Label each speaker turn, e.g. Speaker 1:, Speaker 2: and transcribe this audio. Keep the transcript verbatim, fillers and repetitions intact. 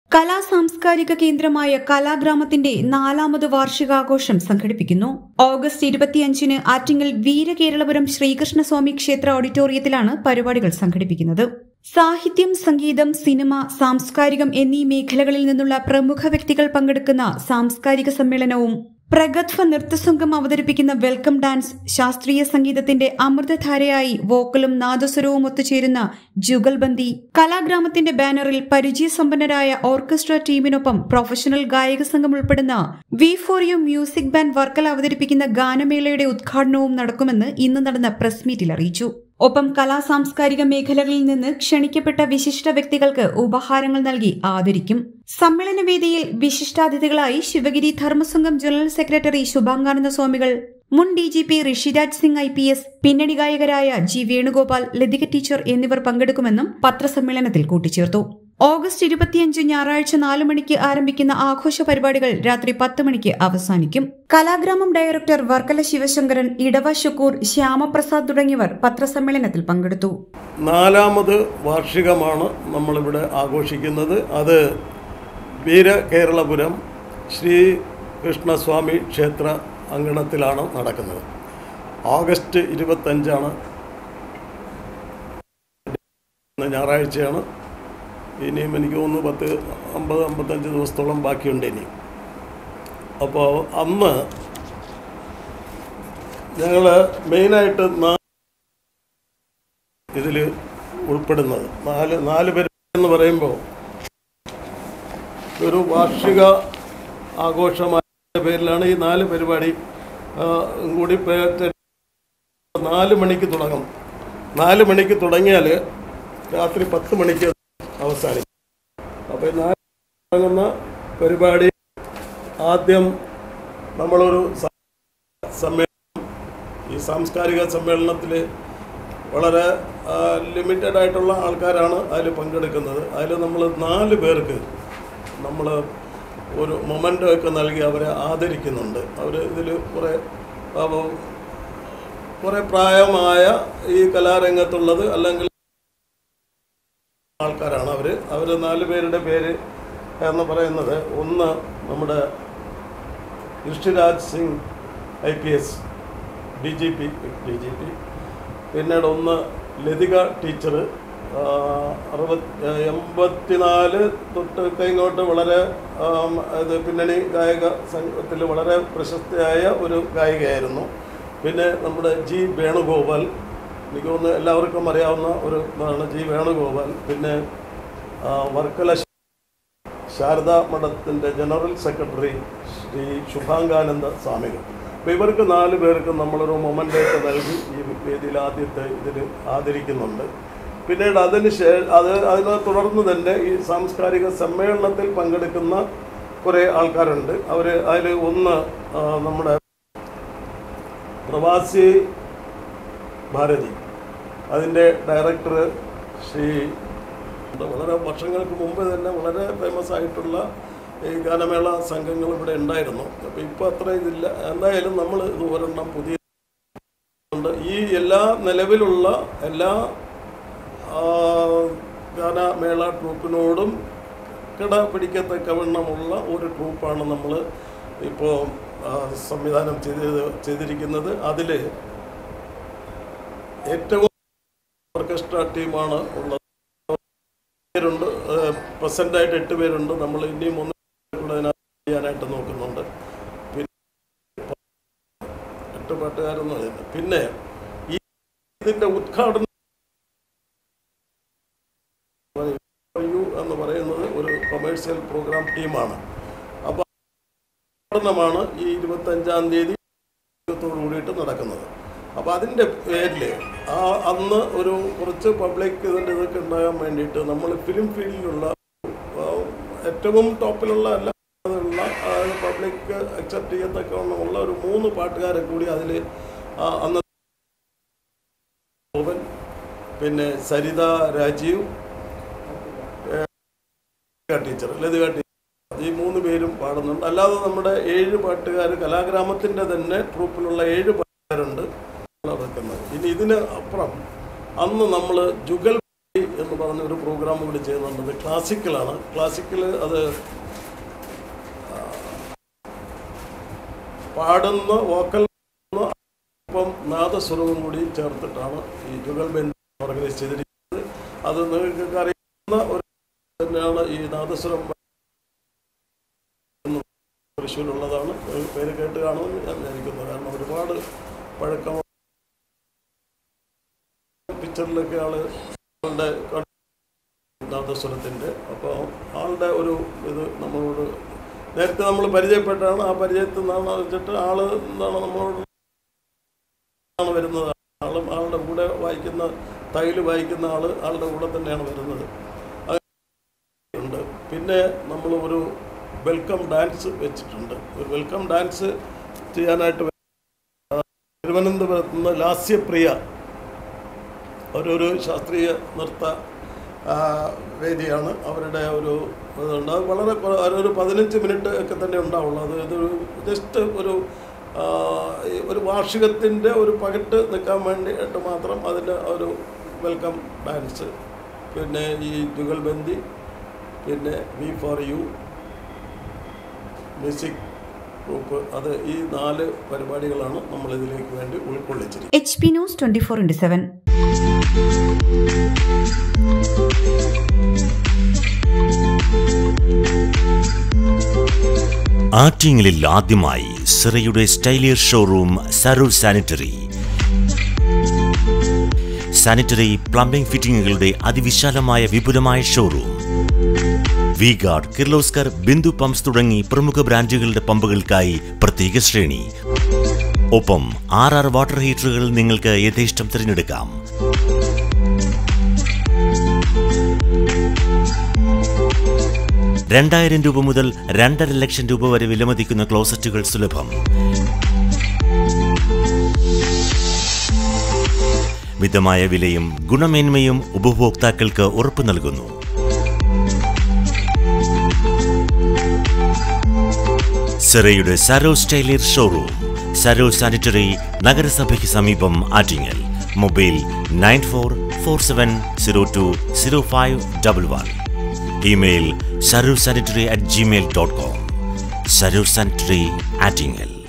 Speaker 1: കലാ സാംസ്കാരിക കേന്ദ്രമായ കലാഗ്രാമത്തിന്റെ നാലാമത് വാർഷികാഘോഷം സംഘടിപ്പിക്കുന്നു. ഓഗസ്റ്റ് ഇരുപത്തിയഞ്ചിന് ആറ്റിങ്ങൽ വീരകേരളപുരം ശ്രീകൃഷ്ണസ്വാമി ക്ഷേത്ര ഓഡിറ്റോറിയത്തിലാണ് പരിപാടികൾ സംഘടിപ്പിക്കുന്നത്. സാഹിത്യം, സംഗീതം, സിനിമ, സാംസ്കാരികം എന്നീ മേഖലകളിൽ നിന്നുള്ള പ്രമുഖ വ്യക്തികൾ പങ്കെടുക്കുന്ന സാംസ്കാരിക സമ്മേളനവും പ്രഗത്ഭ നൃത്തസംഘം അവതരിപ്പിക്കുന്ന വെൽക്കം ഡാൻസ്, ശാസ്ത്രീയ സംഗീതത്തിന്റെ അമൃതധാരയായി വോക്കലും നാദസ്വരവും ഒത്തുചേരുന്ന ജുഗൽബന്ദി, കലാഗ്രാമത്തിന്റെ ബാനറിൽ പരിചയസമ്പന്നരായ ഓർക്കസ്ട്ര ടീമിനൊപ്പം പ്രൊഫഷണൽ ഗായക സംഘം ഉൾപ്പെടുന്ന V for U music band Varkala അവതരിപ്പിക്കുന്ന ഗാനമേളയുടെ ഉദ്ഘാടനവും നടക്കുമെന്ന് ഇന്ന് നടന്ന പ്രസ് മീറ്റിൽ അറിയിച്ചു. ഒപ്പം കലാ സാംസ്കാരിക മേഖലകളിൽ നിന്ന് ക്ഷണിക്കപ്പെട്ട വിശിഷ്ട വ്യക്തികൾക്ക് ഉപഹാരങ്ങൾ നൽകി ആദരിക്കും. സമ്മേളന വേദിയിൽ വിശിഷ്ടാതിഥികളായി ശിവഗിരി ധർമ്മസംഘം ജനറൽ സെക്രട്ടറി ശുഭാംഗാനന്ദ സ്വാമികൾ, മുൻ D G P Rishiraj Singh I P S, പിന്നണി ഗായകരായ ജി വേണുഗോപാൽ, ലതിക ടീച്ചർ എന്നിവർ പങ്കെടുക്കുമെന്നും പത്രസമ്മേളനത്തിൽ കൂട്ടിച്ചേർത്തു. ഓഗസ്റ്റ് ഇരുപത്തിയഞ്ച് ഞായറാഴ്ച നാലു മണിക്ക് ആരംഭിക്കുന്ന ആഘോഷ പരിപാടികൾ രാത്രി പത്ത് മണിക്ക് അവസാനിക്കും. കലാഗ്രാമം ഡയറക്ടർ വർക്കല ശിവശങ്കരൻ, ഇടവ ശുക്കൂർ, ശ്യാമപ്രസാദ് തുടങ്ങിയവർ പത്രസമ്മേളനത്തിൽ പങ്കെടുത്തു.
Speaker 2: നാലാമത് വാർഷികമാണ് നമ്മളിവിടെ ആഘോഷിക്കുന്നത്. അത് വീരകേരളപുരം ശ്രീകൃഷ്ണസ്വാമി ക്ഷേത്ര അങ്കണത്തിലാണ് നടക്കുന്നത്. ഓഗസ്റ്റ് ഇരുപത്തഞ്ചാണ്, ഞായറാഴ്ചയാണ്. ഇനിയും എനിക്ക് തോന്നുന്നു പത്ത് അമ്പത് അമ്പത്തഞ്ച് ദിവസത്തോളം ബാക്കിയുണ്ട് ഇനി. അപ്പോൾ അന്ന് ഞങ്ങൾ മെയിനായിട്ട് ഇതിൽ ഉൾപ്പെടുന്നത് നാല് നാല് പരിപാടി എന്ന് പറയുമ്പോൾ ഒരു വാർഷിക ആഘോഷമായ പേരിലാണ് ഈ നാല് പരിപാടി കൂടി നാല് മണിക്ക് തുടങ്ങും. നാല് മണിക്ക് തുടങ്ങിയാൽ രാത്രി പത്ത് മണിക്ക് അവസാനിക്കും. അപ്പോൾ നാല് തുടങ്ങുന്ന പരിപാടി ആദ്യം നമ്മളൊരു സമ്മേളനം, ഈ സാംസ്കാരിക സമ്മേളനത്തിൽ വളരെ ലിമിറ്റഡ് ആയിട്ടുള്ള ആൾക്കാരാണ് അതിൽ പങ്കെടുക്കുന്നത്. അതിൽ നമ്മൾ നാല് പേർക്ക് നമ്മൾ ഒരു മൊമെൻ്റോ ഒക്കെ നൽകി അവരെ ആദരിക്കുന്നുണ്ട്. അവർ ഇതിൽ കുറേ കുറേ പ്രായമായ ഈ കലാരംഗത്തുള്ളത് അല്ലെങ്കിൽ ആൾക്കാരാണ് അവർ. അവർ നാല് പേരുടെ പേര് എന്ന് പറയുന്നത്, ഒന്ന് നമ്മുടെ Rishiraj Singh I P S D G P D G P പിന്നീട് ഒന്ന് ലതിക ടീച്ചർ, അറുപത് എൺപത്തിനാല് തൊട്ട് ഇങ്ങോട്ട് വളരെ ഇത് പിന്നണി ഗായക സംഘത്തിൽ വളരെ പ്രശസ്തയായ ഒരു ഗായികയായിരുന്നു. പിന്നെ നമ്മുടെ ജി വേണുഗോപാൽ, എനിക്ക് തോന്നുന്നു എല്ലാവർക്കും അറിയാവുന്ന ഒരു ഇതാണ് ജി വേണുഗോപാൽ. പിന്നെ വർക്കല ശാരദാ മഠത്തിൻ്റെ ജനറൽ സെക്രട്ടറി ശ്രീ ശുഭാംഗാനന്ദ സ്വാമികൾ. അപ്പോൾ ഇവർക്ക് നാല് പേർക്ക് നമ്മളൊരു മൊമെൻ്റൊക്കെ നൽകി ഈ വേദിയിൽ ആദ്യത്തെ ഇതിൽ ആദരിക്കുന്നുണ്ട്. പിന്നീട് അതിന് ശേഷം അത് അതിനെ തുടർന്ന് തന്നെ ഈ സാംസ്കാരിക സമ്മേളനത്തിൽ പങ്കെടുക്കുന്ന കുറേ ആൾക്കാരുണ്ട്. അവർ അതിൽ ഒന്ന് നമ്മുടെ പ്രവാസി ഭാരതി, അതിൻ്റെ ഡയറക്ടർ ശ്രീ, വളരെ വർഷങ്ങൾക്ക് മുമ്പ് തന്നെ വളരെ ഫേമസ് ആയിട്ടുള്ള ഈ ഗാനമേള സംഘങ്ങൾ ഇവിടെ ഉണ്ടായിരുന്നു. അപ്പോൾ ഇപ്പോൾ അത്ര ഇതില്ല. എന്തായാലും നമ്മൾ ഇത് ഒരെണ്ണം പുതിയ ഈ എല്ലാ നിലവിലുള്ള എല്ലാ ഗാനമേള ട്രൂപ്പിനോടും കിട പിടിക്കത്തക്കവണ്ണമുള്ള ഒരു ട്രൂപ്പാണ് നമ്മൾ ഇപ്പോൾ സംവിധാനം ചെയ്ത് ചെയ്തിരിക്കുന്നത്. അതിൽ ഏറ്റവും ഓർക്കസ്ട്ര ടീമാണ് ഉള്ളത്. പേരുണ്ട്, പ്രസൻ്റായിട്ട് എട്ട് പേരുണ്ട്. നമ്മൾ ഇനിയും മൂന്ന് കൂടെ അതിനകത്ത് ചെയ്യാനായിട്ട് നോക്കുന്നുണ്ട്. പിന്നെ എട്ട് പാട്ടുകാരെന്ന് പറയുന്നത്. പിന്നെ ഈ ഇതിൻ്റെ ഉദ്ഘാടനം എന്ന് പറയുന്നത് ഒരു കൊമേഴ്സ്യൽ പ്രോഗ്രാം ടീമാണ്. അപ്പോൾ ഉദ്ഘാടനമാണ് ഈ ഇരുപത്തഞ്ചാം തീയതി കൂടിയിട്ട് നടക്കുന്നത്. അപ്പോൾ അതിൻ്റെ പേരിൽ ആ അന്ന് ഒരു കുറച്ച് പബ്ലിക് ഇതിൻ്റെ ഇതൊക്കെ ഉണ്ടാകാൻ വേണ്ടിയിട്ട് നമ്മൾ ഫിലിം ഫീൽഡിലുള്ള ഏറ്റവും ടോപ്പിലുള്ള എല്ലാ ഉള്ള പബ്ലിക് അക്സെപ്റ്റ് ചെയ്യത്തക്ക ഉള്ള ഒരു മൂന്ന് പാട്ടുകാരെ കൂടി അതിൽ അന്ന് പിന്നെ സരിത രാജീവ് ടീച്ചർ, ലതിക ടീച്ചർ, ഈ മൂന്ന് പേരും പാടുന്നുണ്ട്. അല്ലാതെ നമ്മുടെ ഏഴ് പാട്ടുകാർ കലാഗ്രാമത്തിൻ്റെ തന്നെ ട്രൂപ്പിലുള്ള ഏഴ് പാട്ടുകാരുണ്ട് നടക്കുന്നത്. ഇനി ഇതിന് അപ്പുറം അന്ന് നമ്മൾ ജുഗൽ എന്ന് പറഞ്ഞ ഒരു പ്രോഗ്രാം കൂടി ചെയ്യുന്നുണ്ട്. അത് ക്ലാസിക്കലാണ്. ക്ലാസിക്കൽ അത് പാടുന്ന വോക്കൽ ഒപ്പം നാദസ്വരവും കൂടി ചേർത്തിട്ടാണ് ഈ ജുഗൽബന്ദി ഓർഗനൈസ് ചെയ്തിരിക്കുന്നത്. അത് നിങ്ങൾക്ക് അറിയുന്ന ഒരു തന്നെയാണ് ഈ നാദസ്വരം. തൃശ്ശൂരുള്ളതാണ്. പേര് കേട്ട് കാണുമെന്ന് ഞാൻ വിചാരിക്കുന്നു. കാരണം ഒരുപാട് പഴക്കം പിക്ചറിലൊക്കെ ആളുടെ നാദസ്വരത്തിൻ്റെ. അപ്പോൾ ആളുടെ ഒരു ഇത് നമ്മളോട് നേരത്തെ നമ്മൾ പരിചയപ്പെട്ടാണ്. ആ പരിചയത്തിൽ നിന്നാണ് വെച്ചിട്ട് ആള് എന്താണ് നമ്മളോട് വരുന്നത്. ആളും ആളുടെ കൂടെ വായിക്കുന്ന തൈല് വായിക്കുന്ന ആള് ആളുടെ കൂടെ തന്നെയാണ് വരുന്നത്. ഉണ്ട്. പിന്നെ നമ്മൾ ഒരു വെൽക്കം ഡാൻസ് വെച്ചിട്ടുണ്ട്. ഒരു വെൽക്കം ഡാൻസ് ചെയ്യാനായിട്ട് തിരുവനന്തപുരത്ത് നിന്ന് ലാസ്യപ്രിയ അവരൊരു ശാസ്ത്രീയ നൃത്ത വേദിയാണ്. അവരുടെ ഒരു ഇതുണ്ട്. അത് വളരെ ഒരു പതിനഞ്ച് മിനിറ്റ് ഒക്കെ തന്നെ ഉണ്ടാവുള്ളൂ. അത് ഇതൊരു ജസ്റ്റ് ഒരു ഒരു വാർഷികത്തിൻ്റെ ഒരു പകിട്ട് നിൽക്കാൻ വേണ്ടിയിട്ട് മാത്രം അതിൻ്റെ ഒരു വെൽക്കം ഡാൻസ്, പിന്നെ ഈ ജുഗൽബന്ദി, പിന്നെ V for U music group, അത് ഈ നാല് പരിപാടികളാണ് നമ്മൾ ഇതിലേക്ക് വേണ്ടി ഉൾക്കൊള്ളിച്ചിരിക്കുന്നത്.
Speaker 1: H P news twenty four into seven.
Speaker 3: ആറ്റിങ്ങലിൽ ആദ്യമായി സിറയുടെ സ്റ്റൈലിയർ showroom Saroor sanitary. Sanitary plumbing ഫിറ്റിംഗുകളുടെ അതിവിശാലമായ വിപുലമായ showroom. V guard, Kirloskar, Bindu pumps തുടങ്ങി പ്രമുഖ ബ്രാൻഡുകളുടെ പമ്പുകൾക്കായി പ്രത്യേക ശ്രേണി. ഒപ്പം ആർ ആർ വാട്ടർ ഹീറ്ററുകൾ നിങ്ങൾക്ക് യഥേഷ്ടം തിരഞ്ഞെടുക്കാം. രണ്ടായിരം രൂപ മുതൽ രണ്ടര ലക്ഷം രൂപ വരെ വിലമതിക്കുന്ന ക്ലോസറ്റുകൾ സുലഭം. മിതമായ വിലയും ഗുണമേന്മയും ഉപഭോക്താക്കൾക്ക് ഉറപ്പു നൽകുന്നു. സിറയുടെ സരോ സ്റ്റൈലിയർ ഷോറൂം, സരോ സാനിറ്ററി, നഗരസഭയ്ക്ക് സമീപം, Attingal. Mobile nine four four seven zero two zero five double one. Email Saroor sanitary at gmail dot com. Saroor sanitary, Attingal.